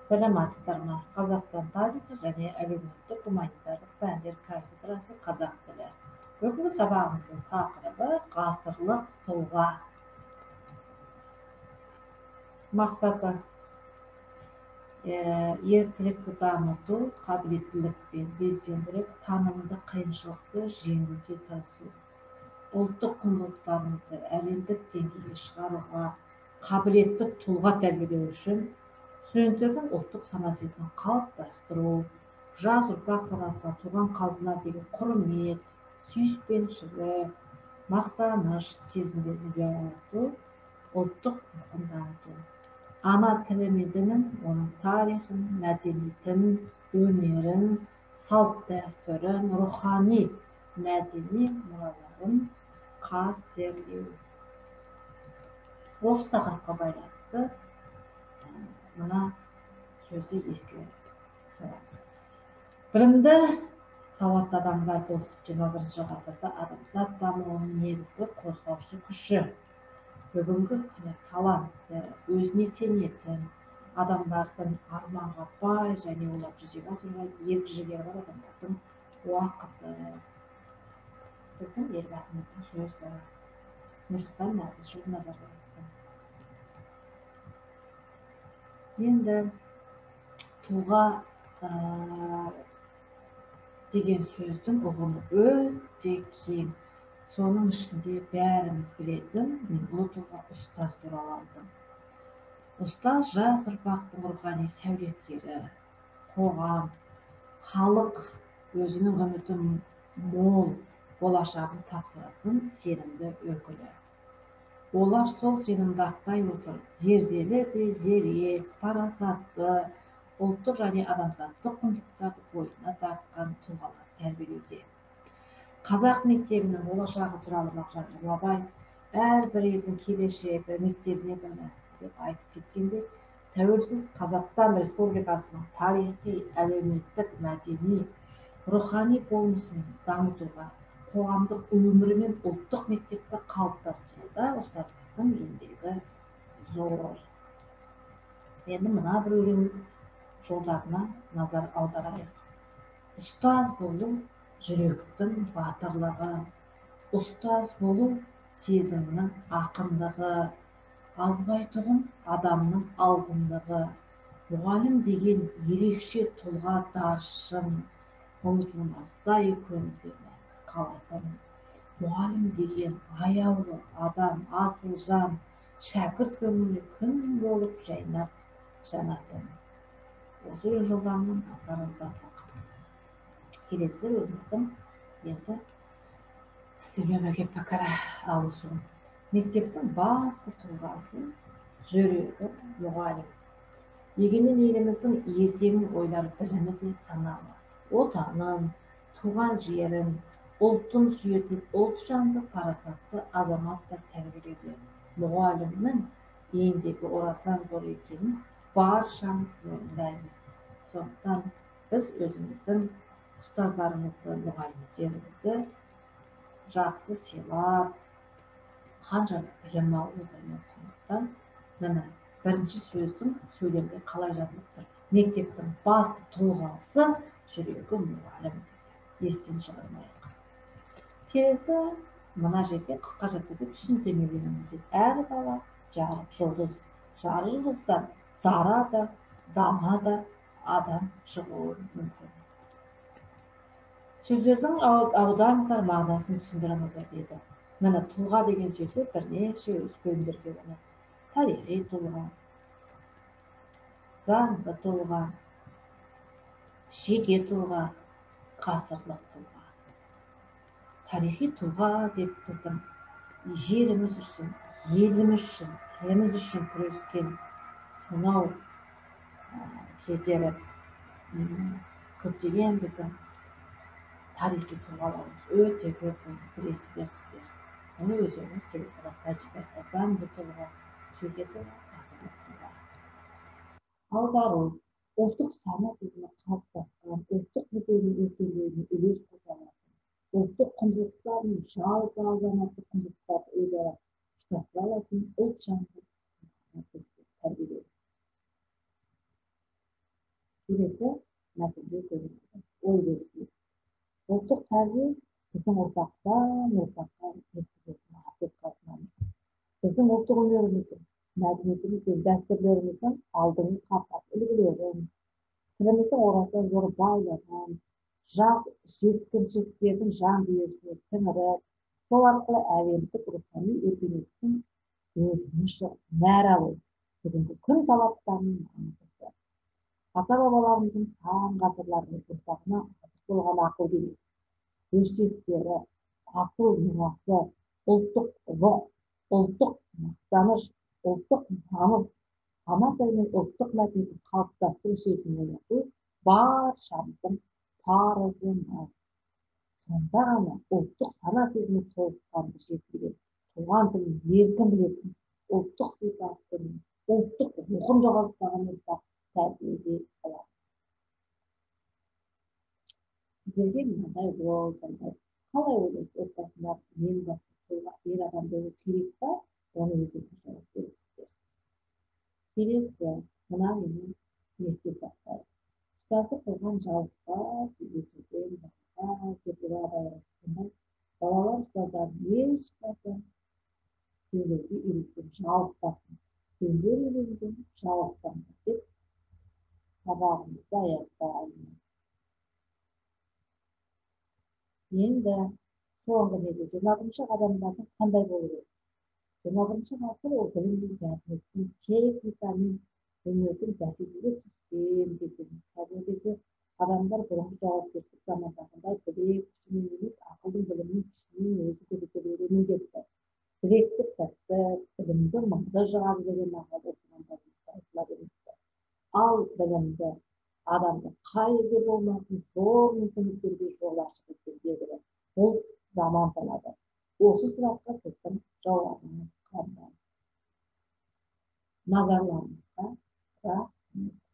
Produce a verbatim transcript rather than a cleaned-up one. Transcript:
Саламатсыздар ма? Қазақстан тарихы және әлеуметтік гуманитарлық пәндер кафедрасы қазақ тілі. Бүгінгі сабағымыздың тақырыбы ғасырлық тұлға. Мақсаты еріктілікті дамыту, қабілеттілік пен белсенділік, танымды қиыншылықты жеңуге тырысу. Ұлттық құндылықтарымызды әлемдік деңгейге шығаруға қабілетті тұлға тәрбиелеу үшін студенттердің ұлттық сана-сезімін қалыптастыру, жас ұрпақ санасына туған қалпына деген құрмет, сүйіспеншілік, мақтаныш сезімдерін ұялату, ұлттық рухын дамыту. Ана тілі мен дінін, оның тарихын, мәдениетін, өнерін, салт дәстүрін, рухани мәдени мұраларын қастерлеу. Осы тақырыпқа байланысты мына сөзді ескереді. Білімді сауатты адамдар бұл жиырма бірінші ғасырда адамзат дамуының негізгі қозғаушы күші. Бүгінгі күні талантты, өзіне сенетін адамдардың арманға бай және олар жүзеге асыруға ерік-жігері бар адамдардың уақыты. Біздің елбасымыздың сөзі Нұрсұлтан Әбішұлы Назарбаевтың. Енді тұлға деген сөздің ұғымы өте кең. Соның ішінде бәріміз білетін, мен бұл тұлға ұстаз туралы алдым. Ұстаз жас ұрпақтың рухани сәулеткері, қоғам, халық өзінің үміті мол болашағын тапсыратын сенімді өкілі. Олар сол сенімді ақтай отырып, зерделі де зерек, парасатты, ұлттық және адамзаттық құндылықтарды бойына тартқан тұлғалар тәрбиелеуде. Қазақ мектебінің болашағы туралы Мағжан Жұмабаев әрбір елдің келешегі мектебіне байланысты деп айтып кеткенде, тәуелсіз Қазақстан Республикасының тарихи, әлеуметтік, мәдени, рухани болмысын дамытуға, қоғамдық өмірі мен ұлттық мектепті қалыптастыруда ұстаздардың еңбегі зор. Енді мына бір өлең жолдарына назар аударайық. Ұстаз болу жүректің батырлығы, ұстаз болу сезімнің ақындығы, азбайтұғын адамның алтындығы, мұғалім деген ерекше тұлға даршын, ұмытылмастай көңілдерді қалайтын. Мұғалім деген аяулы адам, асыл жан, шәкірт көңілі күн болып жайнап жанатын. Осы өлең жолдарының назарыңызға келесі өзіміздің енді сіздермен бірге пікір алысу. Мектептің басты тұлғасы жүрегі мұғалім. Егемен еліміздің ертеңін ойлар білімі де саналы. Отанын, туған жерін, ұлтын сүйетін ұлтжанды парасатты азаматты тәрбиелеуде мұғалімнің еңбегі орасан зор екенін баршамыз мойындаймыз. Сондықтан біз өзіміздің ұстаздарымызды, мұғалімдерімізді жақсы сыйлап, қаншама білім алып отырмыз. Сондықтан міне бірінші сөздің сөйлемде қалай жазылып тұр? Мектептің басты тұлғасы жүрегі мұғалім. Естен шығармайық. Келесі мына жерде қысқаша түрде түсініктеме береміз. Әр бала жарық жұлдыз, жарық жұлдыздан дара да, дана да адам шығуы мүмкін. Сөздердің аударыңыздар, мағынасын түсіндіріңіздер деді. Міне тұлға деген сөзді бірнеше өз бөлімдерге бөлінеді. Тарихи тұлға, заңды тұлға, жеке тұлға, ғасырлық тұлға. Тарихи тұлға деп біздің жеріміз үшін, еліміз үшін, тіліміз үшін күрескен сонау кездері көптеген біздің тарихи тұлғаларымыз өте көп білесіздер сіздер. Оны өздеріңіз келесі сабақта айтып заңды тұлға, жеке тұлға, ғасырлық тұлға. Аудару, ұлттық сана сезімі қалыптасқан, ұлттық мүдденің өркендеуіне үлес қоса алатын, ұлттық құндылықтар мен жалпы азаматтық құндылықтарды өзара ұштастыра алатын ұлтжанды тәрбиелеу. келесі мәселе көзделген ой бөлісу. Ұлттық тәрбие біздің ұрпақтан ұрпаққа жеткізетін асыл қазынамыз. Біздің ұлттық өнеріміздің, мәдениетіміздің, дәстүрлеріміздің алдыңғы қапас үлгілерін, тіліміздің орасан зор байлығын, жас жеткіншектердің жан дүниесіне сіңіріп, сол арқылы әлемдік рухани өркениеттің өзімізше нәр алу бүгінгі күн талаптарының маңыздысы. Ата бабаларымыздың сан ғасырлардың ұрпағына азық болған ақыл кеңес, өсиеттері, асыл мұрасы, ұлттық рух, ұлттық мақтаныш, ұлттық намыс, ана тілі мен ұлттық мәдениетін қалыптастыру сезімін ояту баршамыздың парызымыз. Сонда ғана ұлттық сана сезімі толыққанды жетілген, туған тілін еркін білетін, ұлттық сипатын, ұлттық рухын жоғалтпаған ұрпақ тәрбиелей алады. Сіздерге мынандай ой сондай. Қалай ойлайсыз, отбасында ең басты ер адам болу керек па? Оны өзіңіз жауап бересіздер. Келесі, мына мені есте сақтайық. Ұстазы қойған жалыққа, сөйлесуден басқа, кетуге абайрасында, балалар ұстаздарын ешқашан сөйлеуге үйреткен жалықпасын. Сендер үйренген жалықпаңдар деп сабағымызды аяқтаймыз. Енді соңғы неде жиырма бірінші ғасырдың қандай болу керек? жиырма бірінші ғасыр ол білім мен мәдениеттің, техника мен өнердің бәсекеге түскен кезеңі. Қазіргі кезде адамдар бұрынғы жауапкершілік замандағындай білек күшімен емес, ақылдың білімнің күшімен өзі көбейтіп үйрену кетті. Білекті тәтті, білімді мыңды жығады деген мақалда оқығандар айтыла береді. Ал білімді адамды қай жерде болмасын зор мүмкіндіктерге жол ашып кеткен белгілі. Бұл заман талабы. Осы сұраққа сіздің жауабыңыз қандай? Назарларыңызға рахмет.